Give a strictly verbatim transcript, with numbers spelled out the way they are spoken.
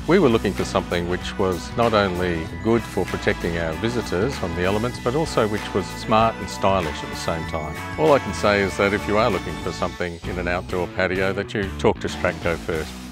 We were looking for something which was not only good for protecting our visitors from the elements, but also which was smart and stylish at the same time. All I can say is that if you are looking for something in an outdoor patio, that you talk to Stratco first.